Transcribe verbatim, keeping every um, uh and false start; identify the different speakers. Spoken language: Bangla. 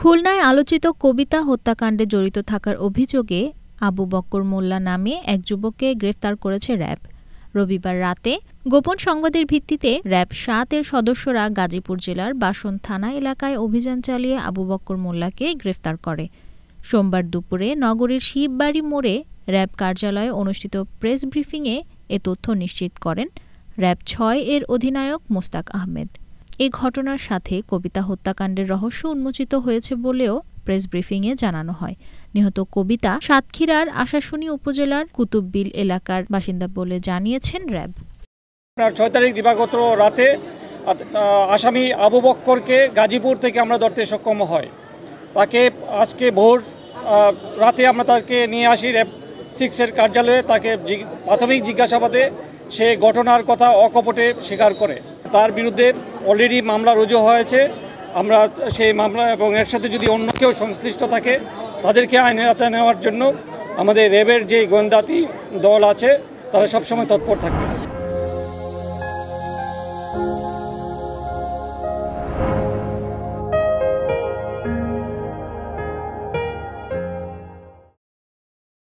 Speaker 1: খুলনায় আলোচিত কবিতা হত্যাকাণ্ডে জড়িত থাকার অভিযোগে আবু বক্কর মোল্লা নামে এক যুবককে গ্রেফতার করেছে র্যাব। রবিবার রাতে গোপন সংবাদের ভিত্তিতে র্যাব সাত এর সদস্যরা গাজীপুর জেলার বাসন থানা এলাকায় অভিযান চালিয়ে আবু বক্কর মোল্লাকে গ্রেফতার করে। সোমবার দুপুরে নগরীর শিববাড়ি মোড়ে র্যাব কার্যালয়ে অনুষ্ঠিত প্রেস ব্রিফিংয়ে এ তথ্য নিশ্চিত করেন র্যাব ছয় এর অধিনায়ক মোস্তাক আহমেদ। এ ঘটনার সাথে কবিতা হত্যাকাণ্ডের রহস্য উন্মোচিত হয়েছে বলেও প্রেস ব্রিফিংয়ে জানানো হয়। নিহত কবিতা সাতক্ষীরার আশাশুনি উপজেলার কুতুববিল এলাকার বাসিন্দা বলে জানিয়েছেন র্যাব।
Speaker 2: ছয় তারিখ দিবাগত রাতে আসামি আবু বক্করকে গাজীপুর থেকে আমরা ধরতে সক্ষম হয়। তাকে আজকে ভোর রাতে আমরা তাকে নিয়ে আসি র্যাব সিক্সের কার্যালয়ে। তাকে প্রাথমিক জিজ্ঞাসাবাদে সে ঘটনার কথা অকপটে স্বীকার করে। তার বিরুদ্ধে অলরেডি মামলা রুজু হয়েছে। আমরা সেই মামলা এবং এর সাথে যদি অন্য কেউ সংশ্লিষ্ট থাকে তাদেরকে আইনের আওতায় নেওয়ার জন্য আমাদের র্যাবের যে গোয়েন্দাতি দল আছে তারা সবসময় তৎপর থাকবে।